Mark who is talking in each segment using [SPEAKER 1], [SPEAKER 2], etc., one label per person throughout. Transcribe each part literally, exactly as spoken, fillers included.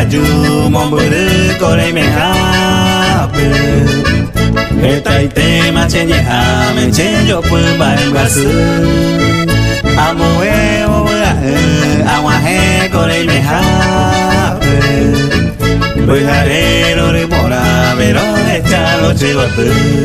[SPEAKER 1] ju mon buru kore me hape Eta ite ma chenye ha men chenyo pu ba ngasu Amoe o awa he kore me hape Bujarero re mora pero echalo chivo tu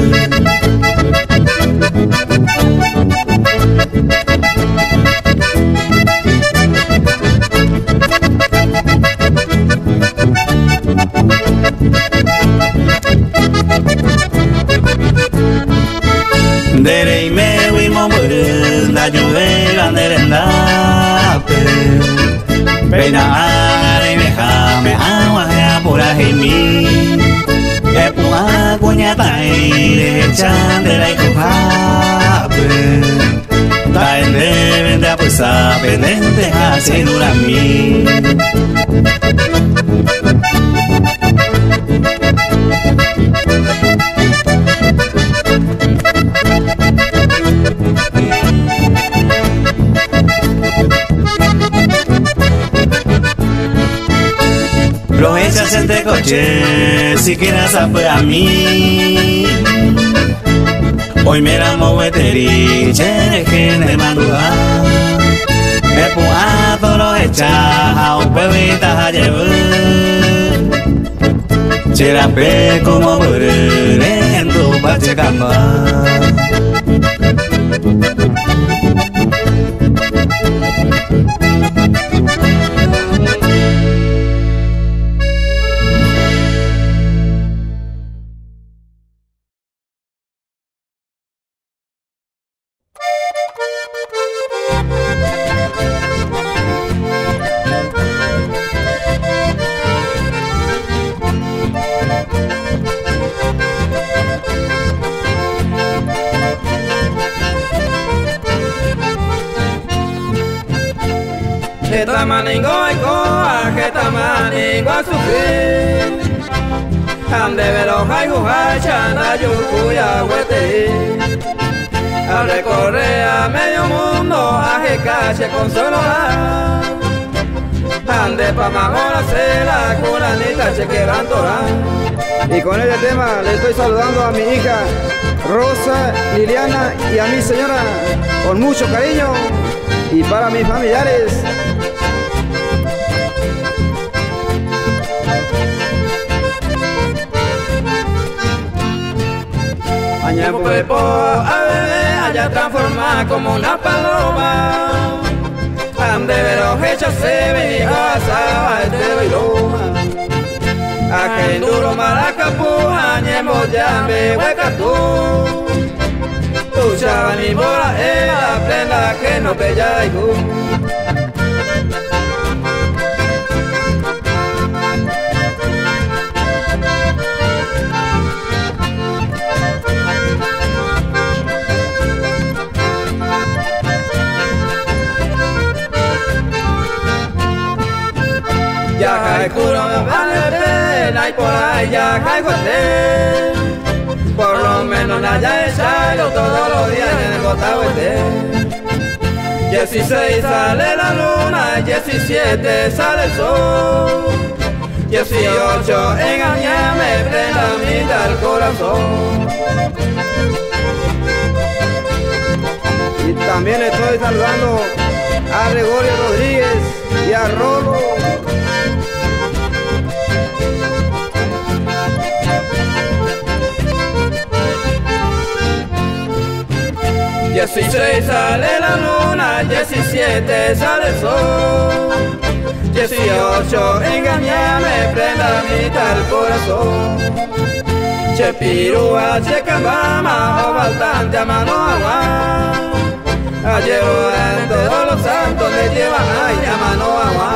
[SPEAKER 1] Dere me wi mo buru na juve bandere ndape Pena are me ha me awa ya pura hemi E pua kunya tai de chandera i kuhape Tai de vende a pusa pendente ha senura mi Lo echas en te coche si quieres saber a mí Hoy me la moveteri chere gente mandua Me pua todo echa a un pueblita a llevar Chera pe como burere en tu pache cama
[SPEAKER 2] Geta maningo y coa, geta maningo a sufrir. Ande velo hai guacha na yukuya huete. A recorrer a medio mundo a jecache con solo Ande pa mahora se la curanita che quebrantora.
[SPEAKER 3] Y con este tema le estoy saludando a mi hija Rosa, Liliana y a mi señora con mucho cariño y para mis familiares.
[SPEAKER 2] Aña puepo a bebé, allá transformada como una paloma. Ande vero hecha se venía a saba este bailoma. A que duro maracapu, añemo ya me hueca tú. Tu chava ni bola, eh, aprenda que no bella y tú. Ya cae curo me vale pena y por ahí ya cae fuerte. Por lo menos nada esa yo todos los días en el botahuete. dieciséis sale la luna, diecisiete sale el sol. dieciocho en Añame prenda mitad el corazón.
[SPEAKER 3] Y también le estoy saludando a Gregorio Rodríguez y a Rolo.
[SPEAKER 2] dieciséis sale la luna, diecisiete sale el sol. dieciocho engañame, prenda mitad el corazón. Che pirúa, che cambama, o bastante a mano agua. Ayer en todos los santos le llevan ay a mano agua.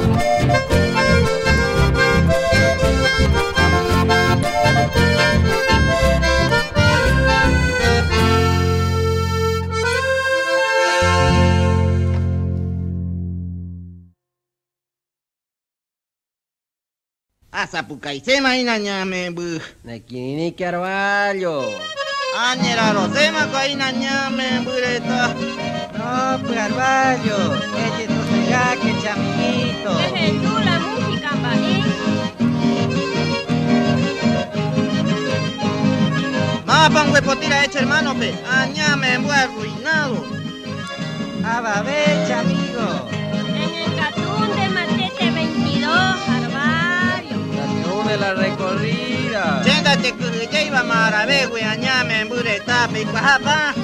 [SPEAKER 4] Asapucaisema inañame bu.
[SPEAKER 5] Nakinini Carvalho.
[SPEAKER 4] Añera rosema cainañame bureta.
[SPEAKER 5] No, Carvalho. Ella no se que chamito.
[SPEAKER 6] Desde tú la música, país.
[SPEAKER 4] va pa' un huepotira hecho hermano, pe. Añame, voy arruinado.
[SPEAKER 5] Ababecha, amigo.
[SPEAKER 6] En el Catún de Machete veintidós, Carvalho.
[SPEAKER 5] Estación de la recorrida.
[SPEAKER 4] Chéndate que ya iba maravé, güey, añame, bureta, pe, cuajapa.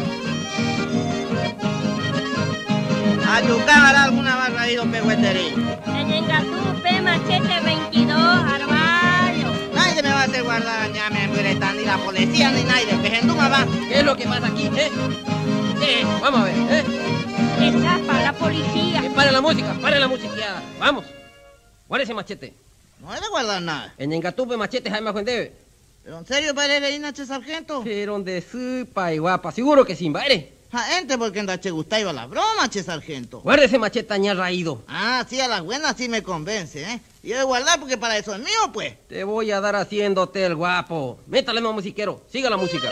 [SPEAKER 4] A tu cámara alguna barra ido, pe, hueterín.
[SPEAKER 6] En el Catún de Machete veintidós, Carvalho.
[SPEAKER 4] Nadie me va a hacer guardar, añame, bureta, ni la policía, ni nadie, pe, genduma va.
[SPEAKER 5] ¿Qué es lo que pasa aquí, eh? Eh, vamos a ver, eh.
[SPEAKER 6] Esa para la policía.
[SPEAKER 5] Que pare la música, pare la musiqueada. Vamos. Guarda ese machete.
[SPEAKER 4] No he de guardar nada.
[SPEAKER 5] En Engatupe machete Jaime Juendebe.
[SPEAKER 4] ¿Pero en serio, padre reina, che sargento?
[SPEAKER 5] Pero donde supa y guapa, seguro que sin baile.
[SPEAKER 4] Ja, ente, porque anda che gusta iba la broma, che sargento.
[SPEAKER 5] Guarda ese machete añá raído.
[SPEAKER 4] Ah, sí, a las buenas sí me convence, ¿eh? Y he de guardar porque para eso es mío, pues.
[SPEAKER 5] Te voy a dar haciéndote el guapo. Métale más musiquero, siga la música.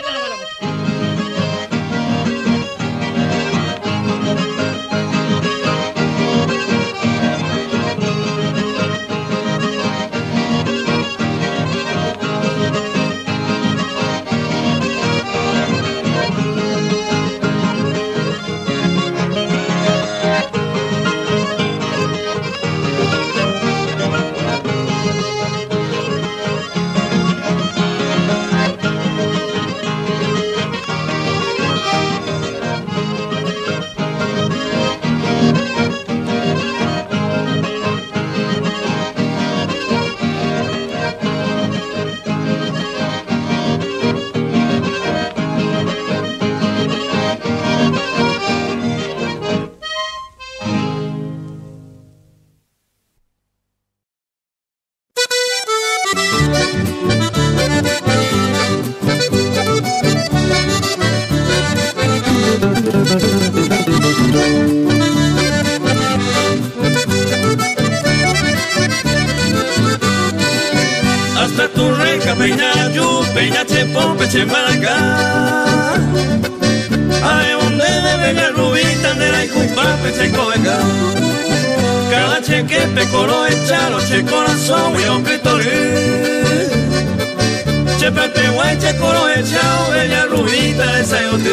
[SPEAKER 1] Hasta tu reja, peña yu, peña chepo, peche maracá. Ay, donde de bella rubita, de la icupa, peche coeca. Cada cheque, pecoro, echalo, che corazón, y hombre toré. Che pete guay, che coro, echao, bella rubita, de sayote.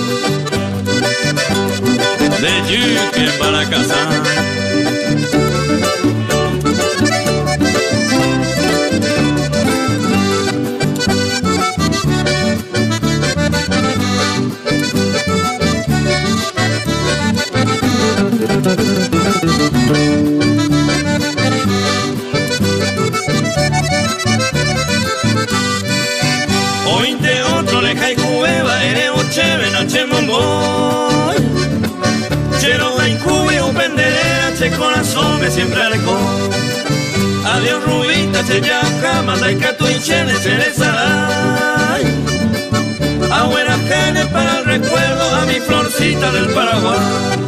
[SPEAKER 1] De yuque para casa. Ointe otro le jai cueva, ere ocheve noche momboy. Chero hay cubi un penderera, che corazón me siempre alejó. Adiós rubita, che yaca, manda y catu y chene, chene saray. A buenas genes para el recuerdo, a mi florcita del Paraguay.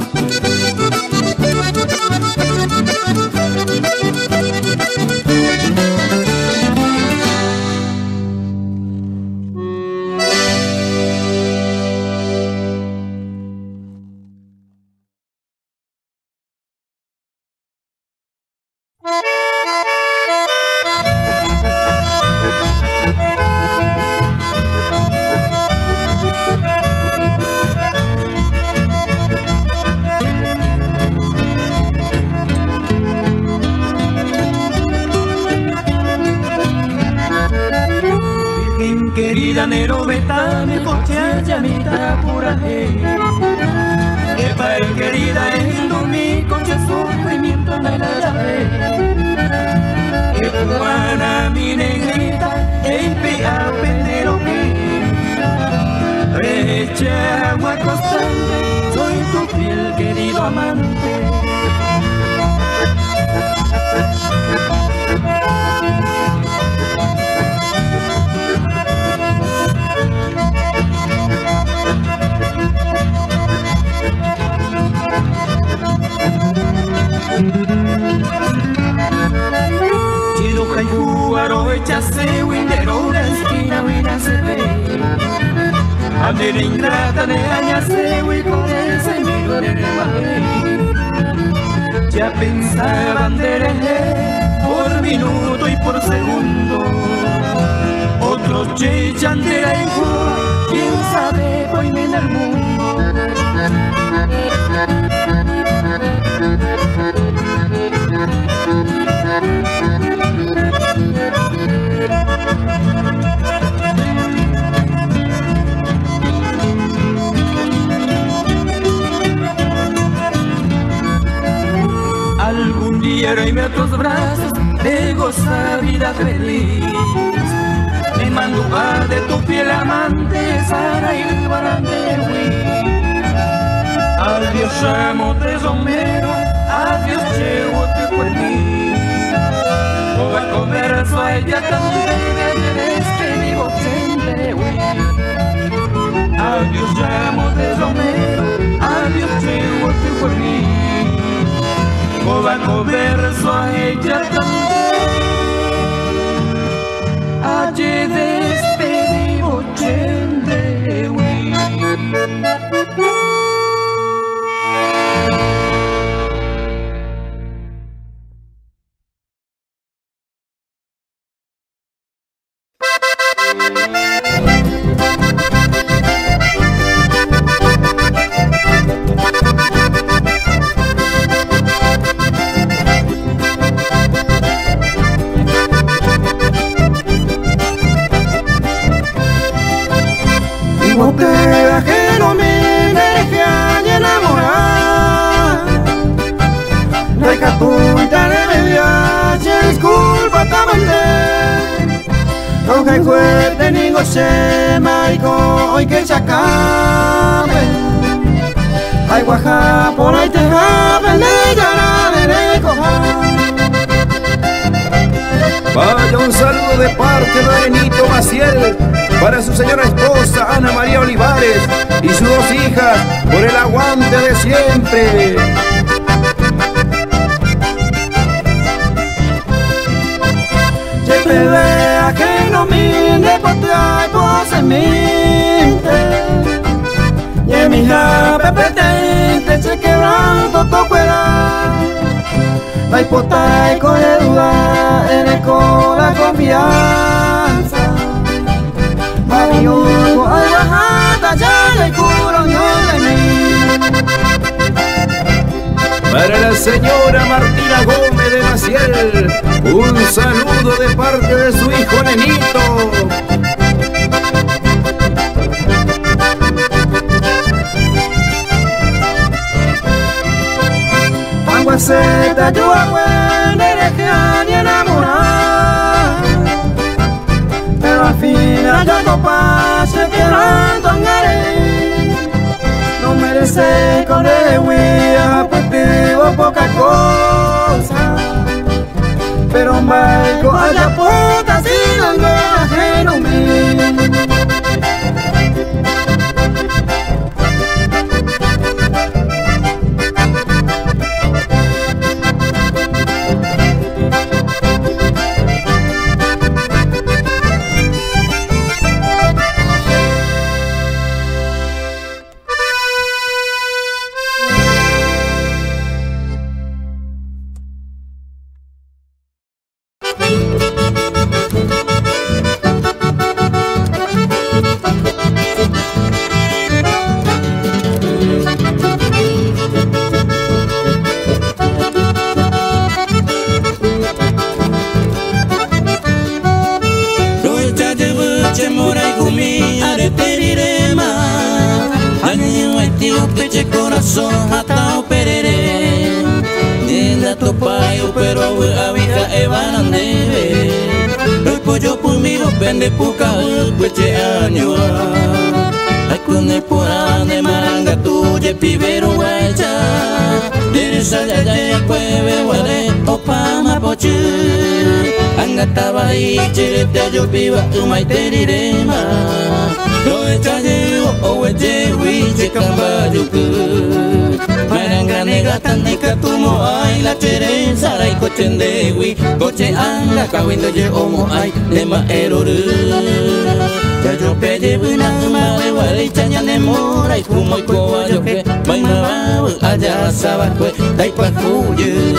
[SPEAKER 2] Querida Nero beta me cochea llamita pura hey. Epa el querida es mi coche sufrimiento en la llave. Epa mi negrita el pea pendero que eche agua constante, soy tu fiel querido amante. Chido hay jugaro echase windero una esquina wina se ve. A mi ingrata de añase wi con ese miro de rebaje. Ya pensaban de por minuto y por segundo. Otros Oye, chandera y quién sabe, voy en el mundo. Algún día iré a tus brazos de gozar vida feliz. Me mando a de tu piel amante, Sara y Barandewi. Adiós amo de Romero, adiós llevo tu por mí. Voy a comer su a ella también, este vivo Chendewi. Adiós amo de Romero, adiós llevo tu por mí. Voy a comer su a ella también. Allí despedimos Chendewi.
[SPEAKER 3] Botella que no me deje enamorar. La capunta de media, se disculpa también. No hay fuerte ni goce, marico, hoy que se acabe. Ay, guaja, por ahí te jabe, le llora de recojar.
[SPEAKER 7] Vaya un saludo de parte de Benito Maciel para su señora esposa Ana María Olivares y sus dos hijas por el aguante de siempre.
[SPEAKER 3] Siempre vea que no mire por traer por en mente. Y en mi japa pretende se quebranto todo fuera. La hipota y con el duda en el con la confianza. Mariuco ay bajada ya le curo no de mí.
[SPEAKER 7] Para la señora Martina Gómez de Maciel, un saludo de parte de su hijo Nenito.
[SPEAKER 3] Panguaceta yo agüen hereje ni enamorar. Pero al final ya no pase quedando en el. No merece con el huía, pues digo poca cosa. Pero Marco haya puta si no me ajeno mí.
[SPEAKER 2] Vende puca cueche año. Ay con el porán de maranga tuya pibero guacha. Dere saya ya cueve guare opama pochu. Angataba y chirete yo piba umay terirema. Lo echa yo o eche huiche cambayuku. Maranga nega tanika tumo ay la chere saray coche ndewi. Coche anga kawindo je omo ay nema eroru. Ya yo pede buna male wale chanya nemora y kumo y koa yo que bai mawa allá sabakwe dai pa kuye.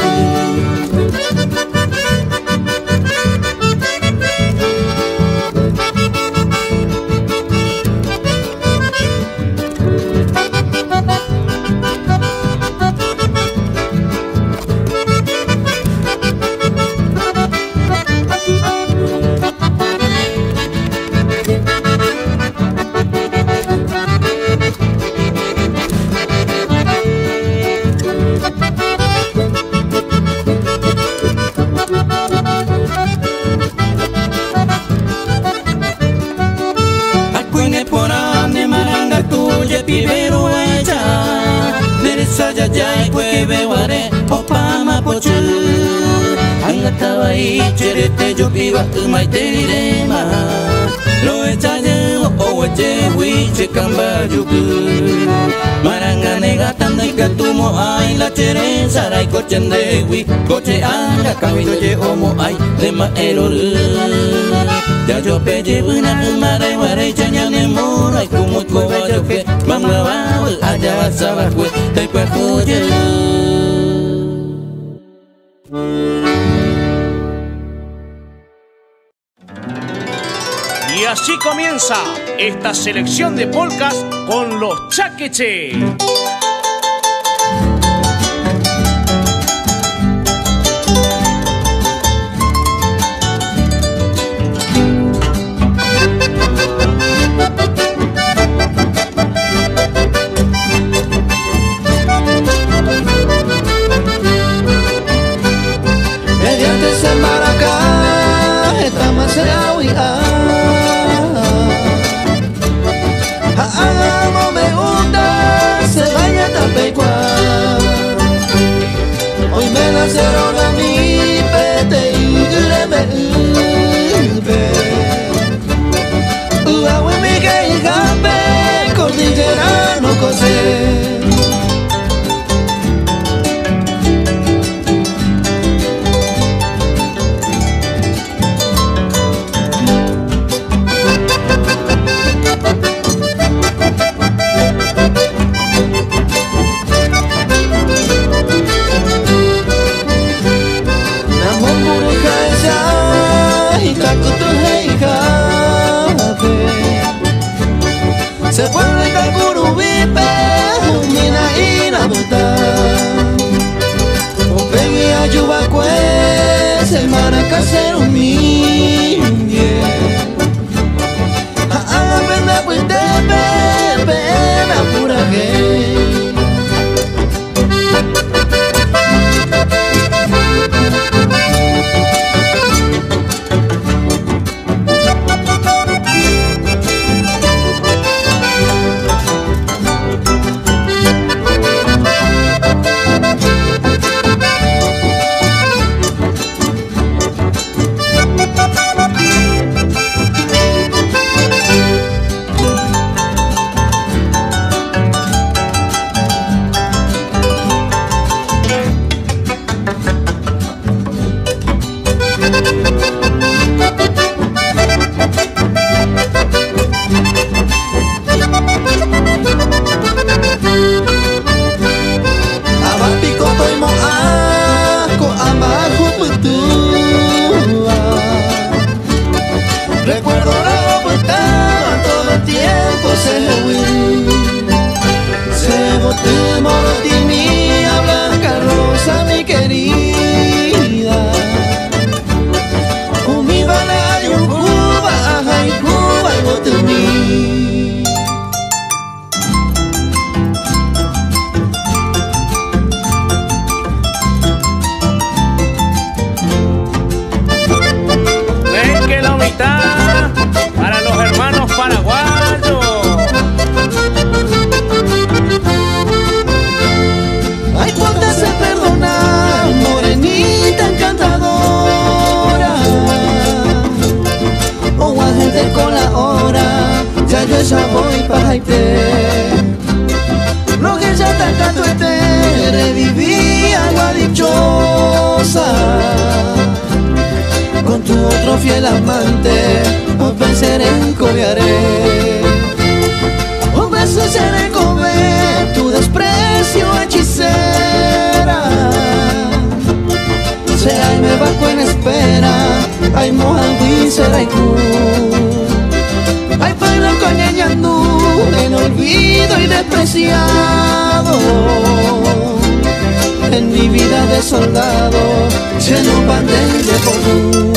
[SPEAKER 1] que beware opama pochu angata bai cherete yo piba umai terirema lo echaye o eche wi chekamba yuku marangane gatanda ikatumo ai la chere sarai kochende wi koche anga kawino je omo ai lema eroru ya yo peje buna mare ware chanyane morai kumo ko yo ke mama wa aja wasaba kwe te pa kuje.
[SPEAKER 8] Y así comienza esta selección de polcas con los Chaqueche.
[SPEAKER 3] Mediante ese maracá, esta más se no me gusta, se vaya tapecua. Hoy me nacieron a mi pete y greme ube. Uawe mi que jambe, cordillera no cose. Se puede cacurubipe, mina y la bota. O pegue a yubacue, se maraca ser un mingue. A la pena pues te pe, pena pura que. Recuerdo la botella todo el tiempo se huí. Se boté moroti mía blanca rosa mi querida. Un mi bala y un Cuba, ajá y Cuba y boté mí.
[SPEAKER 8] Ven que la mitad para los hermanos paraguayos.
[SPEAKER 3] Ay, póngase a perdonar, morenita encantadora. O agente con la hora, ya yo ya voy para Haití. Lo que ya está canto este, reviví agua dichosa. Con tu otro fiel amante, os venceré en cobiaré. Un beso seré comer, tu desprecio hechicera. Será y me bajo en espera, ay mojaví será y tú. Ay pero coñeñandú, en olvido y despreciado. En mi vida de soldado, lleno pandel de polú.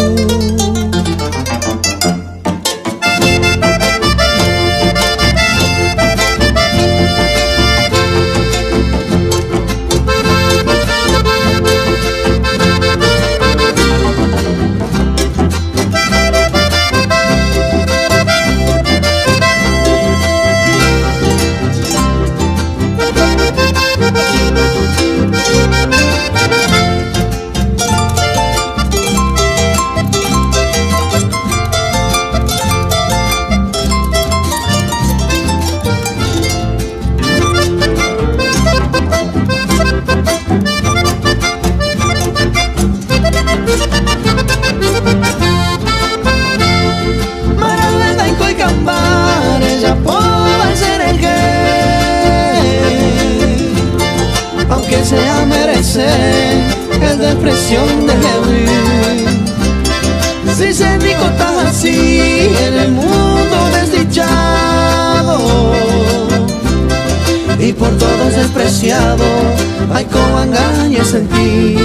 [SPEAKER 9] desea merecer el desprecio de Jesús. Si se dijo tan así en el mundo desdichado y por todos despreciado, hay como engañes en ti.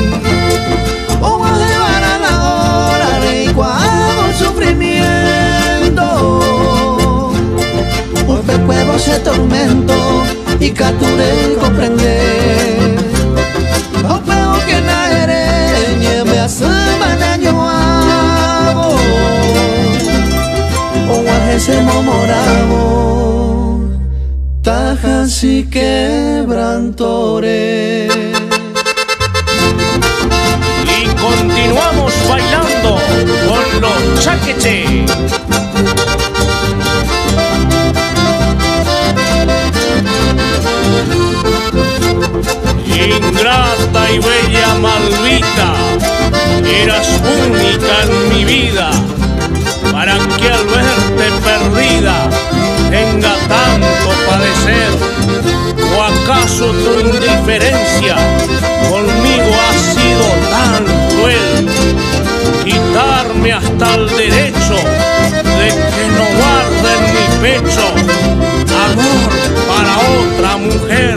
[SPEAKER 9] O a llevar a la hora de cuando sufrimiento, un pecuevo se tormento y capturé comprender. O peor que na ereña me asama daño hago, o a ese momoramo tajas y quebrantore.
[SPEAKER 8] Y continuamos bailando con los Chaqueche. Ingrata y bella Malvita, eras única en mi vida, para que al verte perdida tenga tanto padecer. ¿O acaso tu indiferencia conmigo ha sido tan cruel? Quitarme hasta el derecho de que no guarde en mi pecho amor para otra mujer.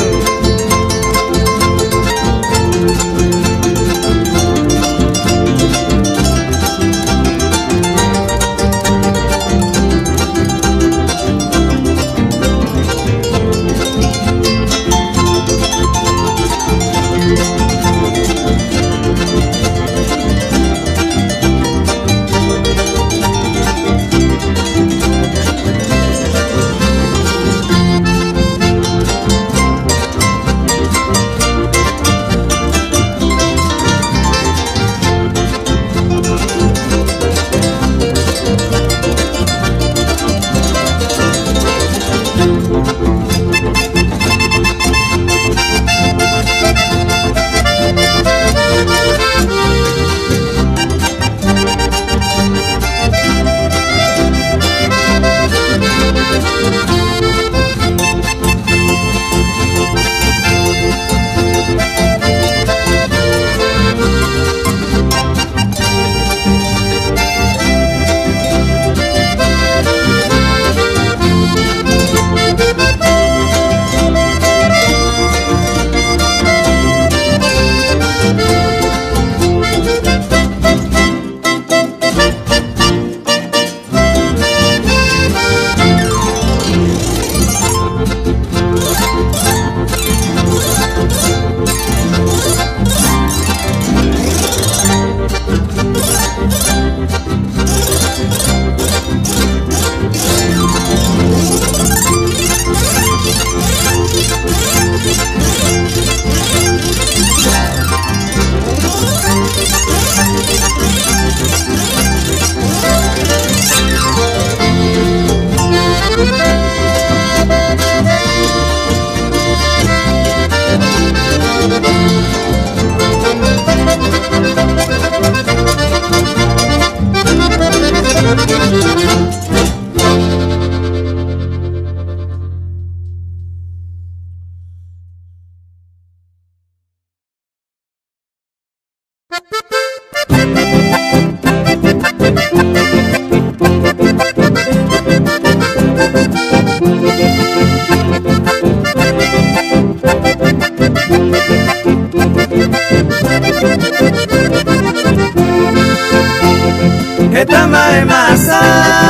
[SPEAKER 3] Esta madre masa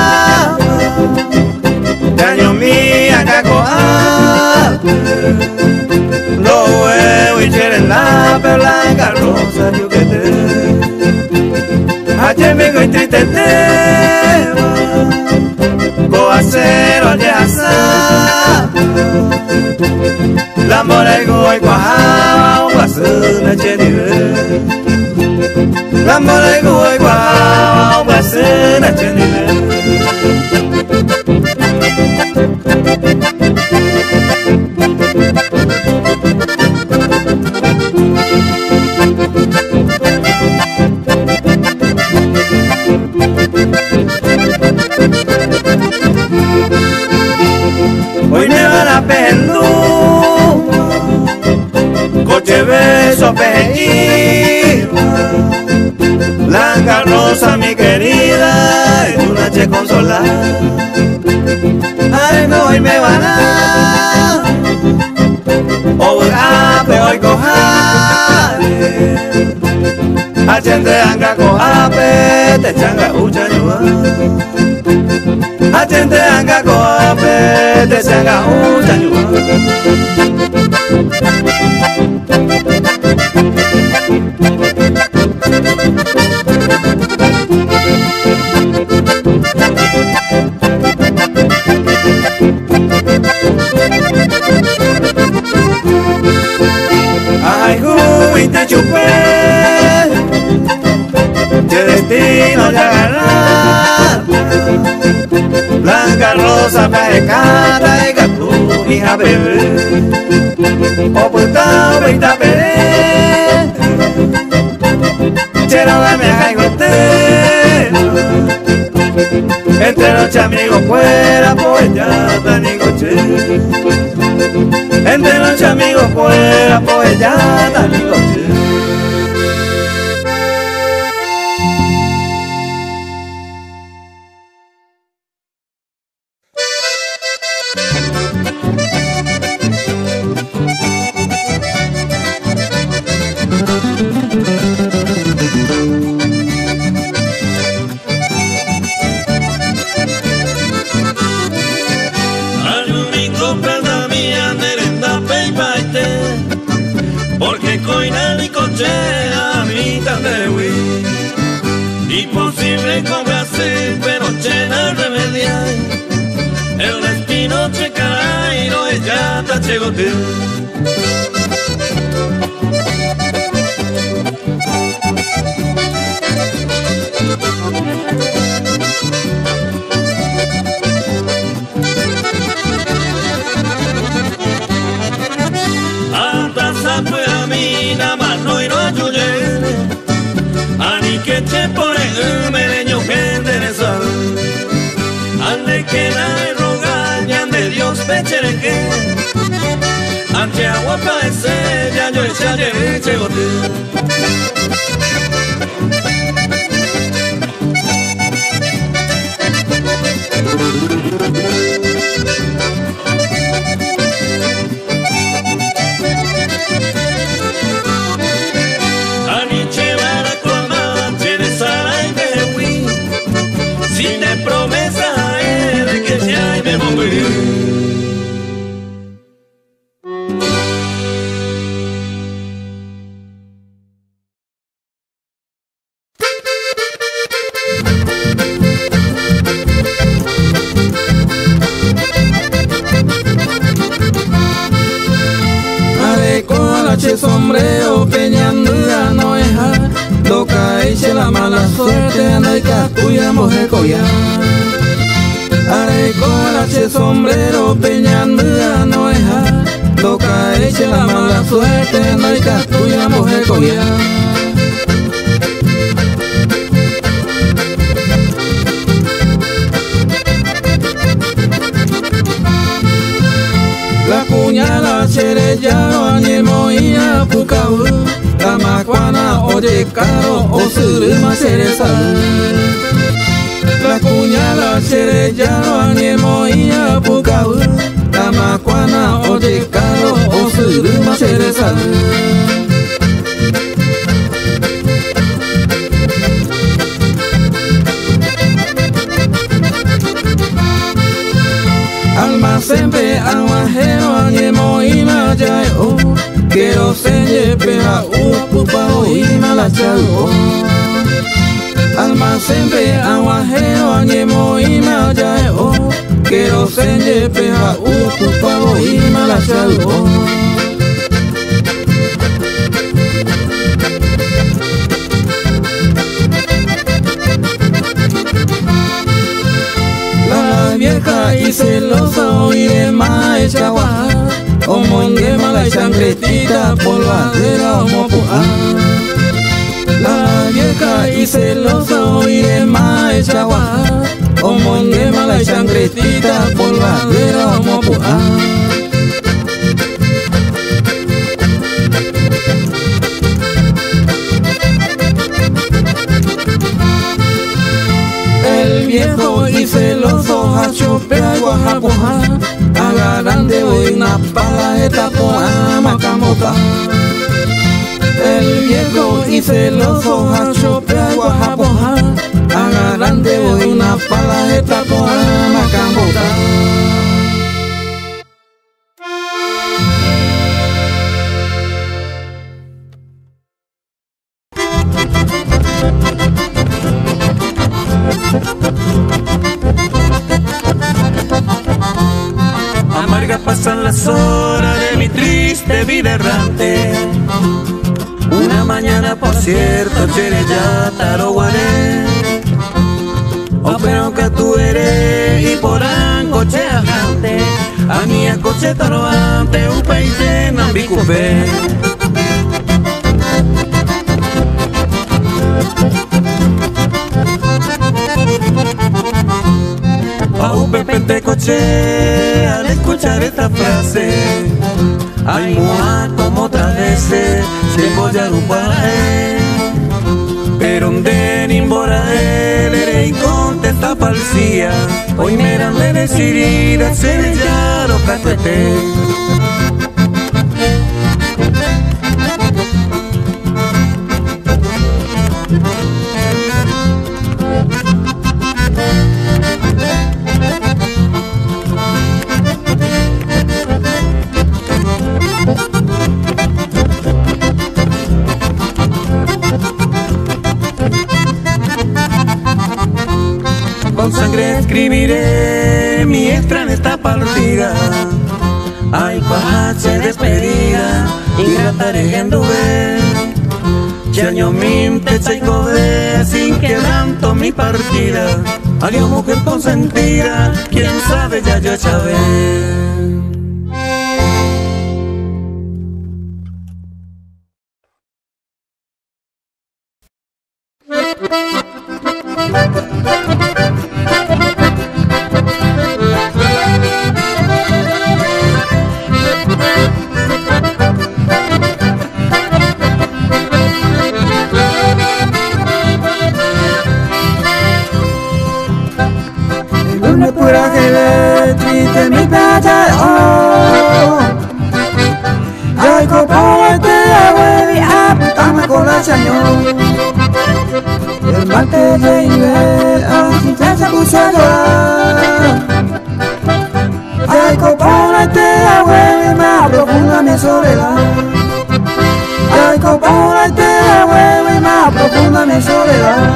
[SPEAKER 3] daño mía cacoa lo huevo y chere la blanca rosa yo que te ayer me voy triste coacero ya sa la mora y goy cuajao basuna chenire la mora y goy cuajao basuna chenire
[SPEAKER 1] beso pequeño. Blanca Rosa, mi querida, es una noche consolada. Ay, no, hoy me van a o a hoy cojare. A gente anga coape, te changa ucha yua. A gente anga coape, te changa ucha yua. Ay, Juy, te chupé, que destino ya ganaste. Blanca Rosa, pajecata, y gatú, hija bebé. Oputa, veita pere, chero la meja y gotero. Entre noche amigos fuera, pues ya tan y coche. Entre noche amigos fuera, pues ya tan y coche.
[SPEAKER 10] Imposible complacer, pero llena remediar. El destino checará y no es ya ta chegote. Hasta sabe a mí nada más no y no ayude. Ani que che por el mereño que endereza. Ande que la rogaña de Dios pechereque. Ante agua pa' ese ya yo echa ye chegote.
[SPEAKER 2] Sombrero peñanduda no es lo cae la mala suerte anda y catuya mujer collar. Are con H sombrero peñanduda no es lo cae la mala suerte anda y catuya mujer collar. La cuñala cherellaro animo y apucau. La macuana oye caro o surima cereza. La cuñala cherellaro animo y apucau. La macuana oye caro o surima cereza. Almacén aguajero animo y mayayo. Quiero senye peja upupa y malachao. Almacén aguajero animo y mayayo. Quiero senye peja upupa y malachao. La vieja y celosa oye más chagua. Como en mala chancretita, polvadera o mopuá. La vieja y celosa oye más chagua. Como en mala chancretita, polvadera o mopuá.
[SPEAKER 9] palajeta poama camota. El viejo y celoso hachopea guajapoja, agarrante voy una palajeta poama camota.
[SPEAKER 10] Amarga pasan las horas de mi triste vida errante. Una mañana, por cierto, chere ya taro guaré. O pero que tú eres y por ancoche agante. A mi acoche taro ante un país en ambicupé. Paupe pentecoche al escuchar esta frase. Ay, mua, como otras veces se bollar un parae. Pero un denimbora él era incontesta palcía. Hoy me eran de decidir a ser ya lo catuete. Con sangre escribiré mi extraña esta partida. Ay, pache despedida, ingrataré en duve. Chaño mim te chaico de sin quebranto mi partida. Adiós mujer consentida, quién sabe ya yo chavé.
[SPEAKER 9] Luna pura que le triste mi playa, oh. Ay, copoete, abueli, aputame con la chañón. El martes de nivel, así ya se puso a llorar. Ay, copoete, abueli, más profunda mi soledad. Ay, copoete, abueli, más profunda mi soledad.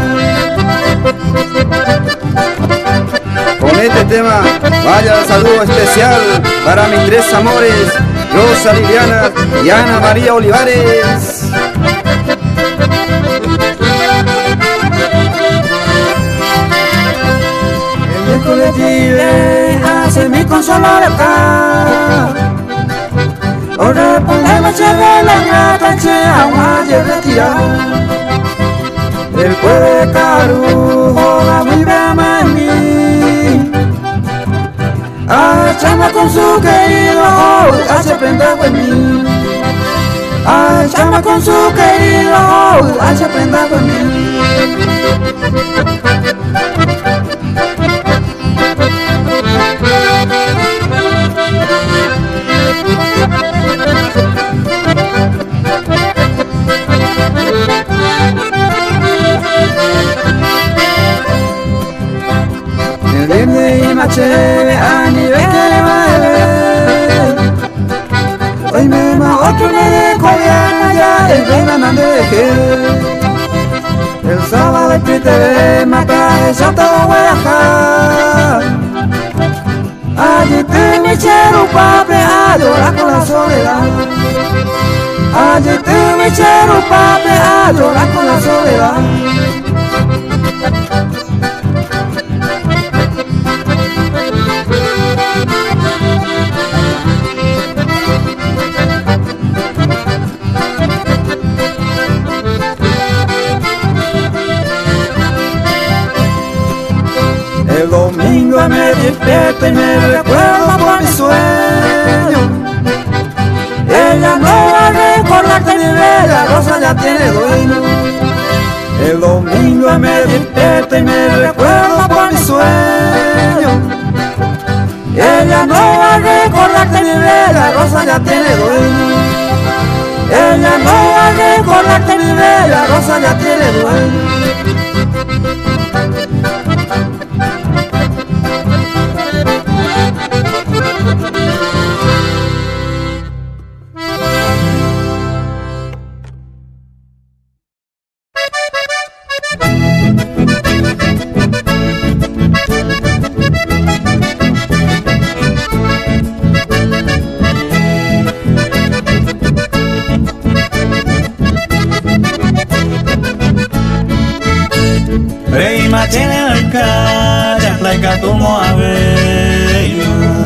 [SPEAKER 7] Con este tema vaya el saludo especial para mis tres amores, Rosa Liliana y Ana María Olivares.
[SPEAKER 9] El miércoles vive, hace mi consuelo acá. Ahora ponemos chévere la gata, che, agua y retirar. El jueves carujo, la muy brama en mí. Ay, chama con su querido, oh, hace prenda con mí. Ay, chama con su querido, oh, hace prenda con mí. El viernes y maché a nivel que va a ver. Hoy me ma otro me de coreana ya el rey me dejé. El sábado el que te ve mata eso todo voy a dejar. Allí te me echaron pape a llorar con la soledad. Allí te me echaron pape a llorar con la soledad. El domingo me despierto y me recuerdo por mi sueño. Ella no va a recordar que mi bella rosa ya tiene dueño. El domingo me despierto y me recuerdo por mi sueño. Ella no va a recordar que mi bella la rosa ya tiene dueño. Ella no va a recordarte mi bella rosa ya tiene dueño.
[SPEAKER 1] Rey machene al cara, placa tomo a ver.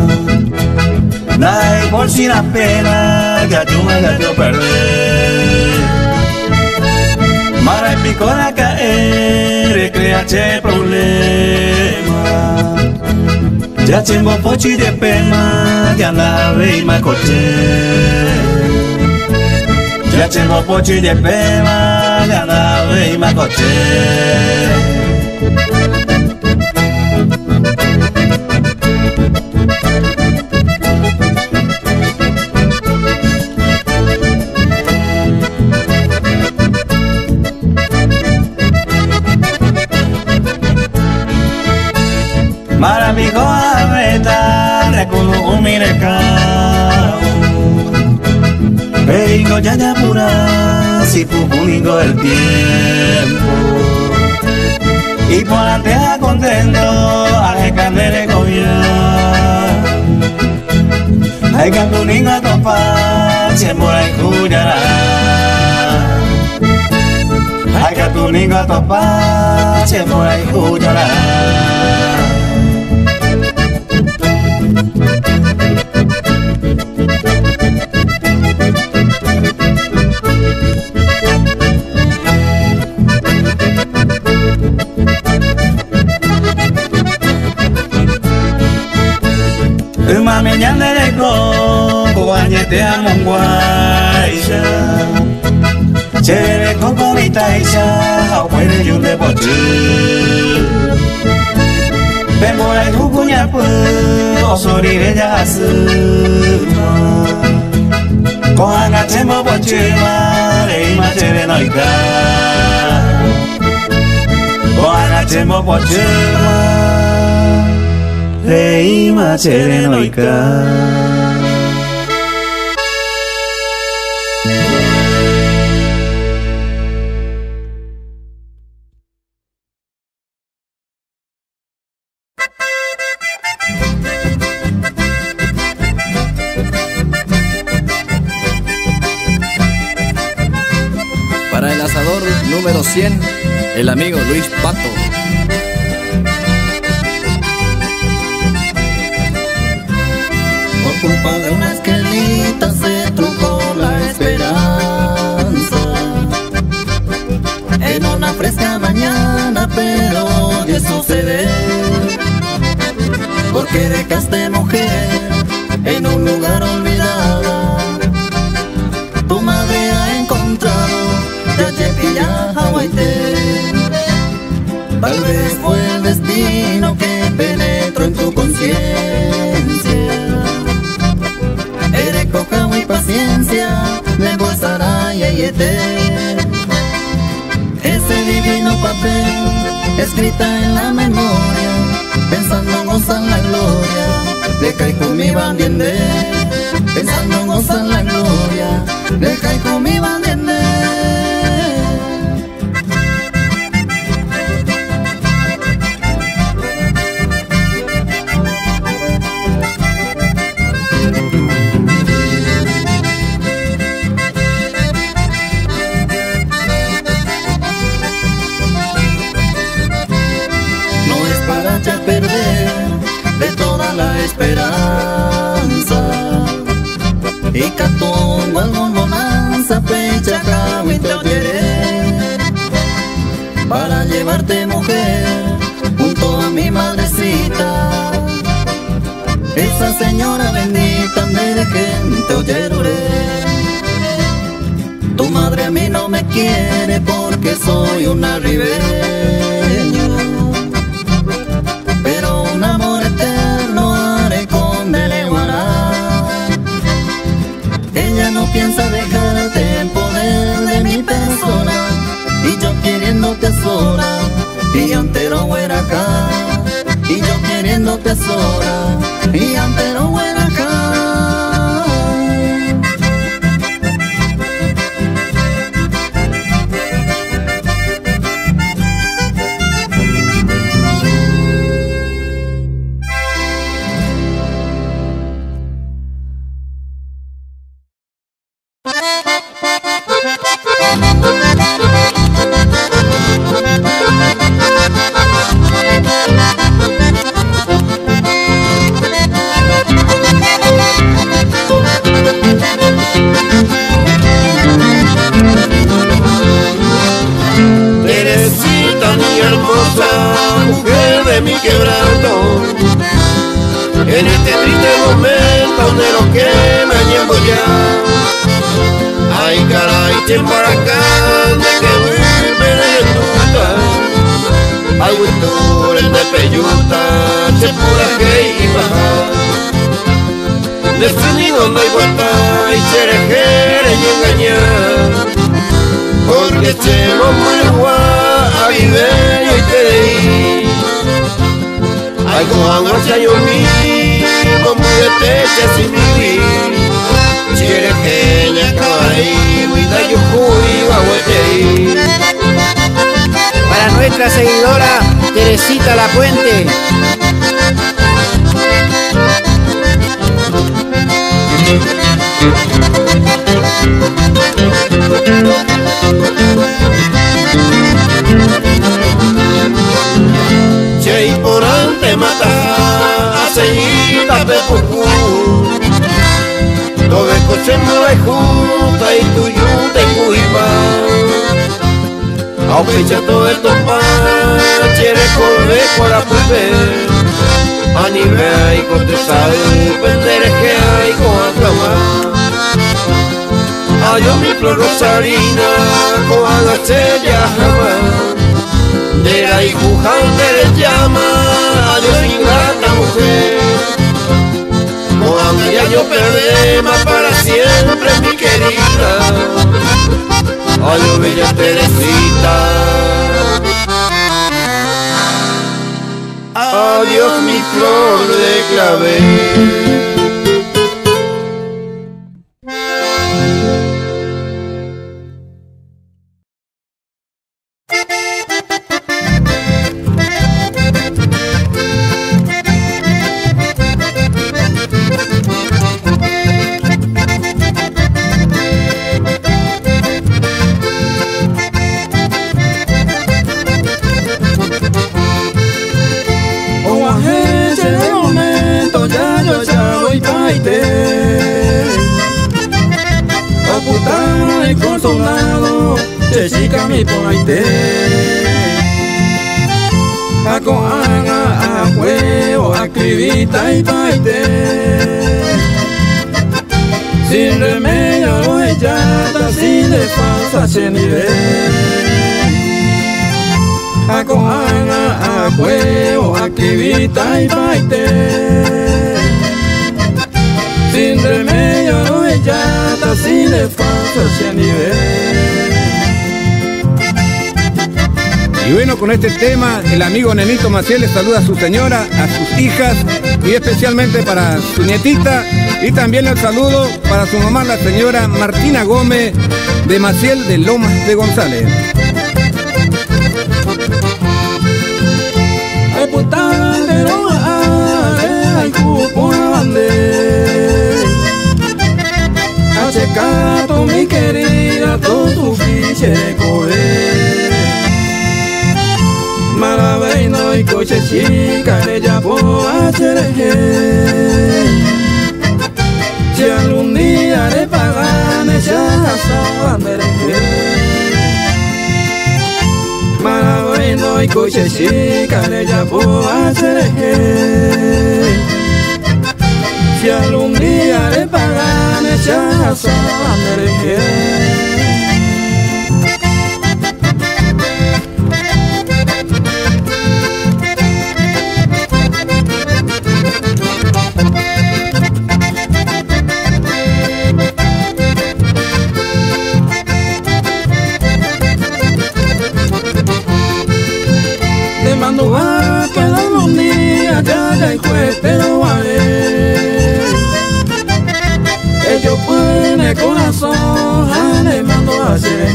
[SPEAKER 1] Dai por si la pena, gato me gato perder. Mara y pico la caer, creache problema. Ya tengo pochi de pema, ya la ve y me coche. Ya tengo pochi de pema, ya la ve y me coche. Maravigo a reta, reculo un mirecao. Vengo ya de apurar, si pupulingo el tiempo. Y por antes contento, a escandere gobiar. Hay cantuningo a topar, siempre hay cuyará. Hay cantuningo a topar, siempre hay cuyará. Mami nyande de coco, añete a monguaisha. Chere coco vitaisha, au puede yo de boche. Pemora y tu cuñapu, osori de yasuma. Coanga chemo boche, mare y machere noica. Coanga chemo boche, Rey Macherenoica.
[SPEAKER 11] Para el asador número cien, el amigo Luis Pato.
[SPEAKER 12] Por culpa de una esquelita se truncó la esperanza. En una fresca mañana, pero hoy sucede. Porque dejaste mujer en un lugar olvidada. Tu madre ha encontrado Yachepilla Hawaite. Tal vez fue el destino que penetró en tu conciencia. Coca y paciencia, le gozará y ayete. Ese divino papel, escrita en la memoria, pensando gozar la gloria, de caico mi bandiende. Pensando gozar la gloria, de caico mi bandiende. Perder de toda la esperanza. Y catongo algo bonanza, pecha, cahuite oyere. Para llevarte mujer junto a mi madrecita. Esa señora bendita de gente oyerure. Tu madre a mí no me quiere porque soy una ribeño. Pero un amor eterno haré con Deleguará. queriéndote sola y antero fuera acá, y yo queriéndote sola y antero fuera acá.
[SPEAKER 3] Teresita, mi hermosa, mujer de mi quebranto, en este triste momento de lo que me llevo ya. Ay caray, tiempo acá de que vuelve de tuta, ay huitures de peyuta, se pura que y baja. Definido no hay vuelta y cherejere y engañar, porque echemos muy guay a vivir y te deí. Ay con agua yo mismo muy de techa sin vivir, cherejere acaba ahí, huida yo fui guaguetei.
[SPEAKER 13] Para nuestra seguidora Teresita La Puente.
[SPEAKER 3] Che y por ante mata a seguida pepucu, todo el coche mola y junta y tu yunta y cuipa. Ao pecha todo esto pan, quiere correr por la pupe, a nivel y con tres sabes, penderes que hay con acama. Adiós mi flor rosarina, con agachella jamás, de la hijujante le llama, adiós ingrata mujer. Mohamed ya yo perdí más para siempre mi querida, adiós bella Teresita, adiós mi flor de clavel.
[SPEAKER 2] Oputana y consolado, Chesica mi ponaite. A coanga, a huevo, a cribita y paite. Sin remedio lo echata, sin defensa se nivel. A coanga, a huevo, a cribita y paite. Sin remedio no echata, sin defensa se nivel.
[SPEAKER 14] Y bueno, con este tema, el amigo Nenito Maciel le saluda a su señora, a sus hijas y especialmente para su nietita. Y también el saludo para su mamá, la señora Martina Gómez de Maciel de Lomas de González.
[SPEAKER 2] Ay putada de Lomas, ay cupo bande. Achecato mi querida, todo tu fiche de coger. Malabaino y coche chica, ella por hacerje. Si algún día le pagan, ella sabe merecer. Malabaino y coche chica, ella por hacerje. Si algún día le pagan, ella sabe merecer.
[SPEAKER 9] pero vale. Ellos pueden el corazón, le mando a hacer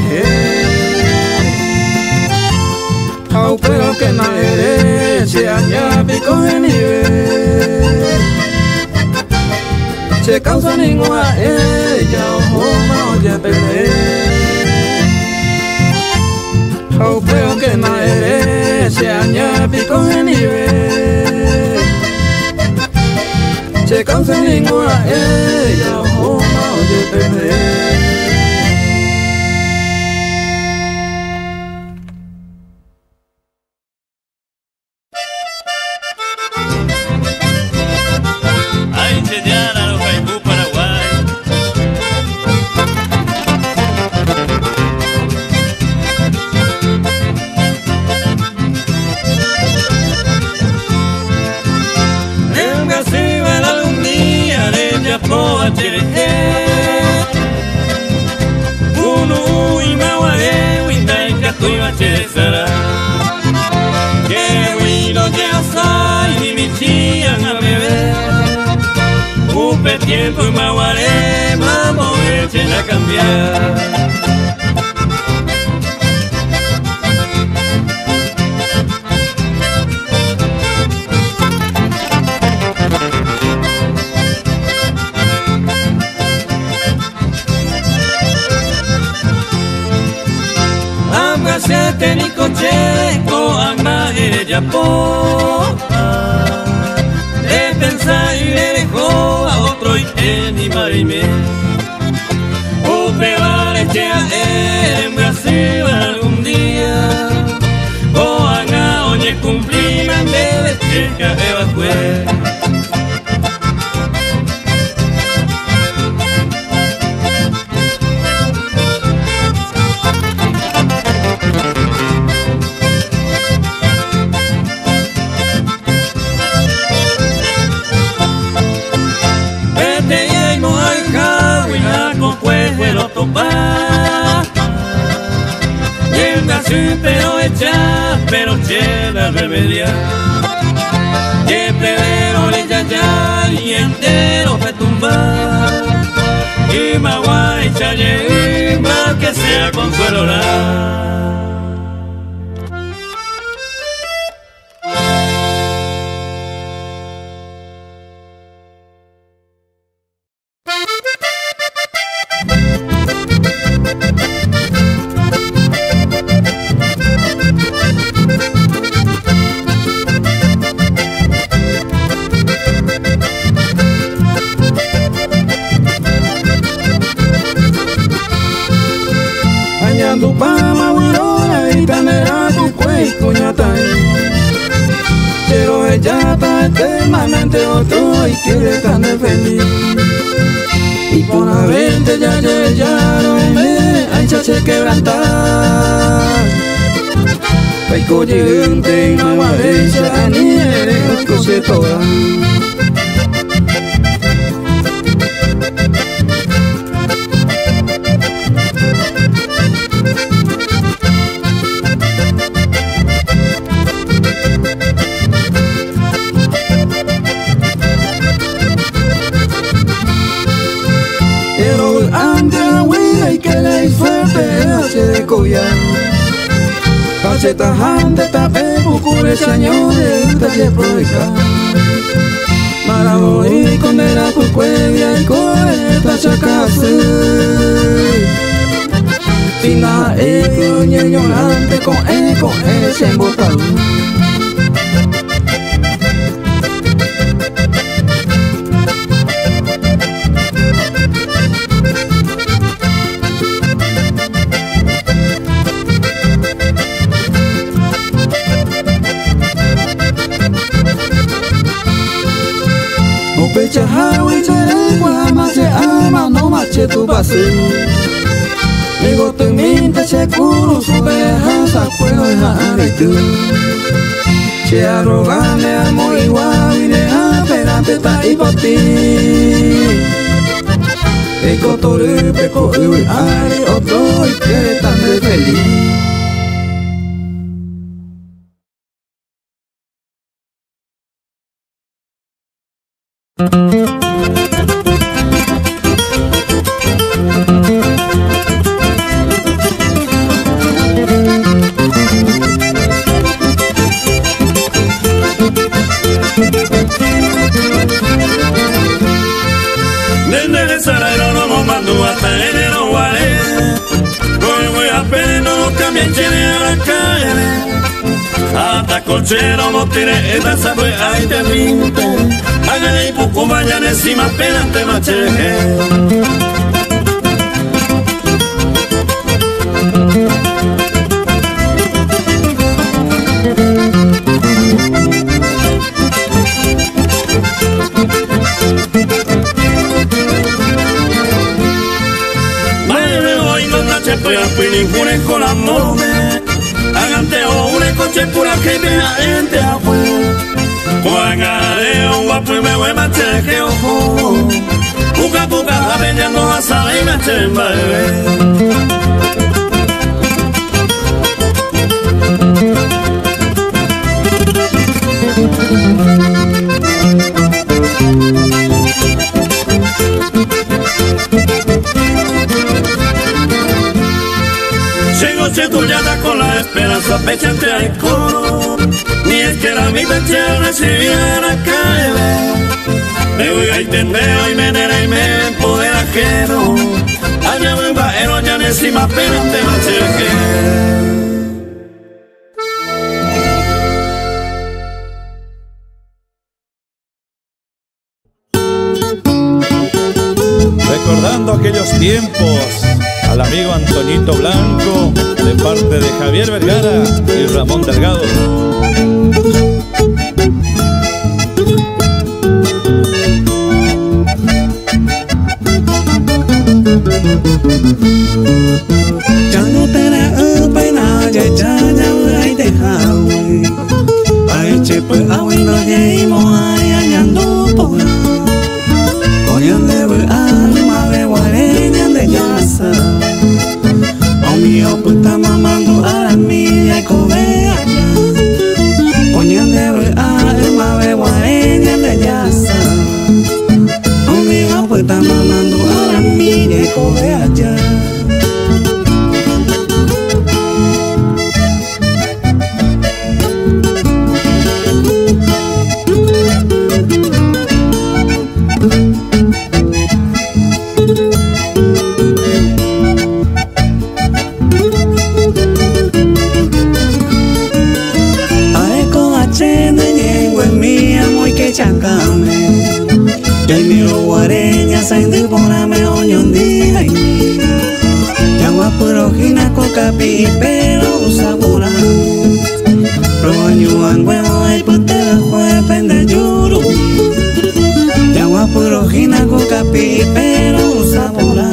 [SPEAKER 9] au pero que na se añade pico de nivel. Se causa ninguna ella o no ya perder. Au pero que na se añade pico de nivel. Se causa ninguna ella o no ya perder.
[SPEAKER 10] Tiempo y maguaré, vamos, echen a cambiar. Hágase ni coche, coagma ella po. Le pensa y le dejó a otro y ni marime. O prevaleche a él en Brasil algún día. O haga oye cumpliman de checa evacue. Pero echa, pero chela remedia. Que primero le ya ya y entero fe tumba. Y magua y chaye, más que sea consuelo la.
[SPEAKER 9] Eternamente otro y quiere tan feliz. Y por haberte ya llegaron me anchache quebrantar. Paico llegante y no amarilla ni eres cosetora. Cacheta hande tape bucure señores talle proica. Marabo y condena por cuevia y coeta chacase. Tina eco ñeñorante con eco ese embotado. Pecha hawi charegua mache ama no mache tu base. Ego tu minta che kuru sube hasa puedo dejar y tú. Che arrogame amo igual y de aperante ta y por ti. Ego toru peco y ari otro y quiere tan de feliz.
[SPEAKER 10] la calle. Hasta cochero motire esta sabe ay te pinte. Haga y poco vayan encima apenas te macheje. Pininjune con la mome, aganteo una coche pura que me gente afuera. Cuagareo guapo y me voy a macheque ojo. Puca puca avellando a salir y me echen bebé. Noche tullada con la esperanza pechante al coro. Ni es que la mi peche recibiera caer. Me voy a entender y me nera y me poder ajeno. Allá voy bajero ya encima apenas te macheque.
[SPEAKER 15] Recordando aquellos tiempos, al amigo Antonito Blanco, de parte de Javier Vergara y Ramón Delgado.
[SPEAKER 1] Ya no te la pena, ya ya ya hay dejado. Ay che pues abuelo lleimo ay añando pura. Coñan de ver alma de guareña de yasa. Mío puta mamando a la milla y cobea ya. Coñan de ver alma de guareña de yasa. Mío puta mamando a la milla y cobea ya. Chacame, ya mi guareña sainde poname oñondía y mi llama purojina cocapi pero usabura roñuan huevo y putera juepen de yuru llama purojina cocapi pero usabura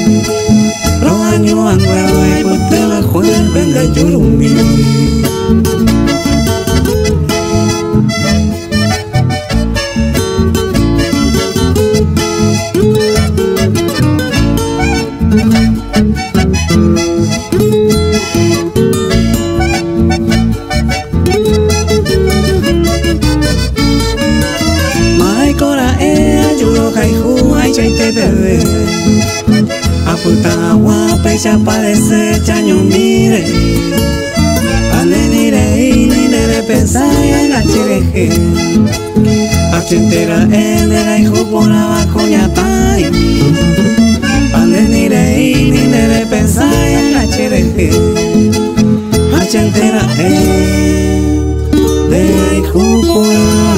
[SPEAKER 1] roñuan huevo y putera juepen de yurumi. Bebé, apunta agua, pecha parece chaño mire, ale nire y nire pensa en la chireje, achentera en el hijo por la coñata y ale nire y nire pensa en la chireje, achentera en el hijo por la